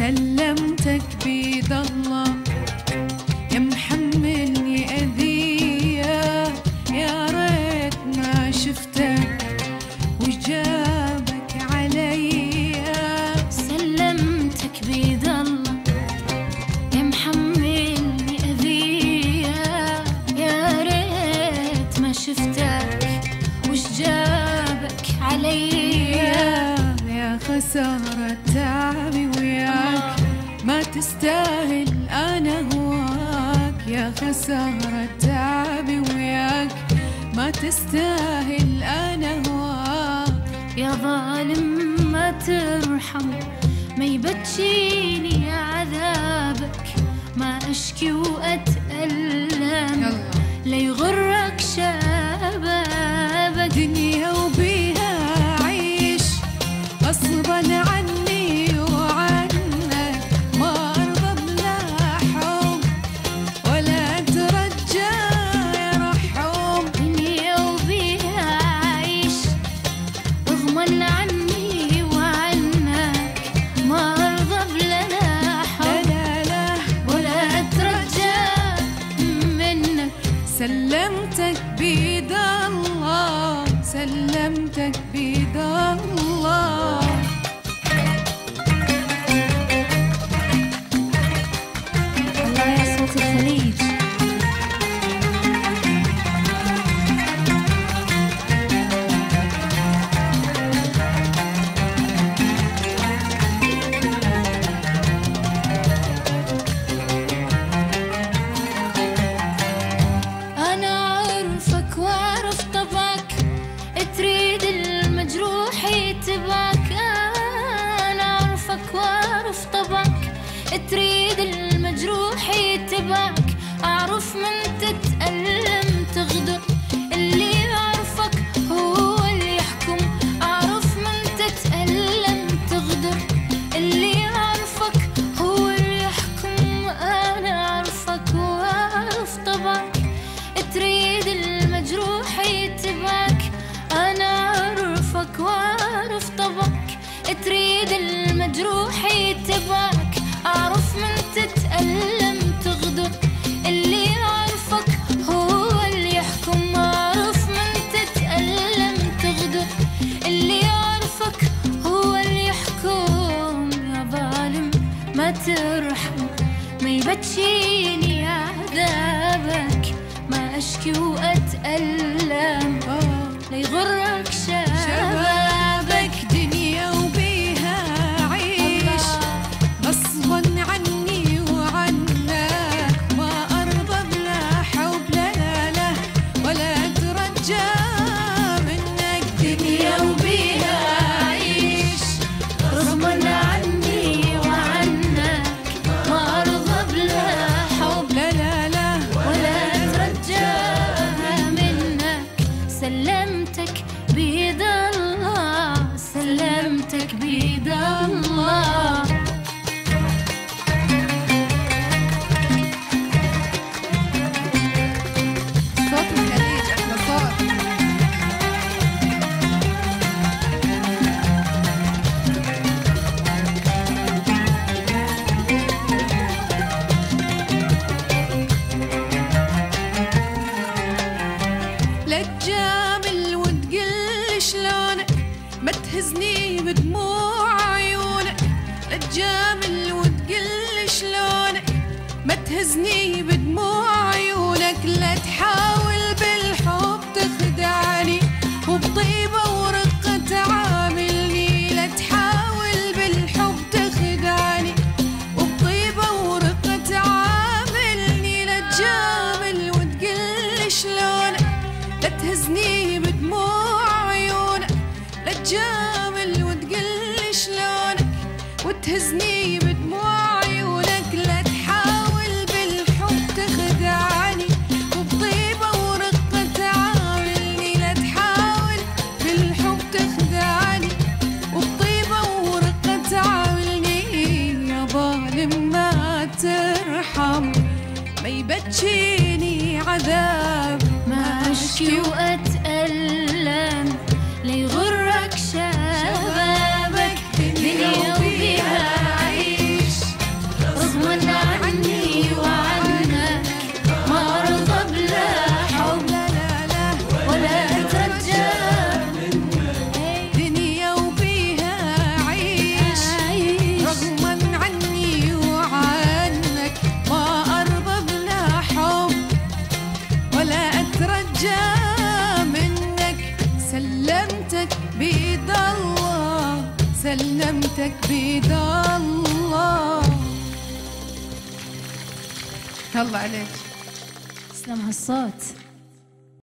سلمتك بيد الله يا محملني أذية، يا ريت ما شفتك وجابك عليا. سلمتك بيد الله يا محملني أذية، يا ريت ما شفتك وش جابك عليا. يا خسارة تعبي وياك، ما تستاهل أنا هواك. يا خسارة تعبي وياك، ما تستاهل أنا هواك. يا ظالم ما ترحم، ما يبتشيني عذابك، ما أشكي وأتألم لا يغرك شبابك. دنيا وبيها عيش غصبا عني وعنك، ما أرضى بلا حب ولا أترجى يا رحوم. دنيا وبيها عيش رغما عني وعنك، ما أرضى بلا حب ولا أترجى منك. سلمتك بيد الله، سلمتك بيد الله. الله يا صوت الخليج. أنا أعرفك وأعرف طبعك، تريد المجروح يتبعك. أنا أعرفك وأعرف طبعك، تريد المجروح يتبعك. أعرف من تتألم تغدر، اللي يعرفك هو اللي يحكم. أعرف من تتألم تغدر، اللي يعرفك هو اللي يحكم. أنا أعرفك وأعرف طبعك، تريد المجروح يتبعك. أنا أعرفك وأعرف طبعك، تريد المجروح يتبعك. أعرف من تتألم تغدر، اللي يعرفك هو اللي يحكم. أعرف من تتألم تغدر، اللي يعرفك هو اللي يحكم. يا ظالم ما ترحم، ما يبتشيني عذابك، ما أشكي وأتألم لا يغرك شبابك. دنيا وبيها عيش غصبا عني وعنك، ما أرضى بلا حب لا ولا أترجى منك. دنيا وبيها عيش غصبا عني وعنك، ما أرضى بلا حب لا ولا أترجى منك. سلمتك بيد الله، سلمتك بيد الله. صوت الخليج أحلى صوت. لا تجامل وتقل شلونك، ما تهزني بدموع عيونك. لا تجامل وتقل شلونك، ما تهزني بدموع عيونك. لا تحاول بالحب تخدعني، وبطيبة ورقة تعاملني. لا تحاول بالحب تخدعني، وبطيبة ورقة تعاملني. لا تجامل وتقل شلونك، لا تهزني بدموع عيونك. لا تجامل وتقل شلونك، وتهزني بدموع عيونك. لا تحاول بالحب تخدعني، وبطيبة ورقة تعاملني. لا تحاول بالحب تخدعني، وبطيبة ورقة تعاملني. يا ظالم ما ترحم، ما يبتشيني عذاب، ما أشكي وأتألم لا يغرك شبابك. دنيا وبيها عيش سلامتك بيد الله. الله عليك. تسلم هالصوت.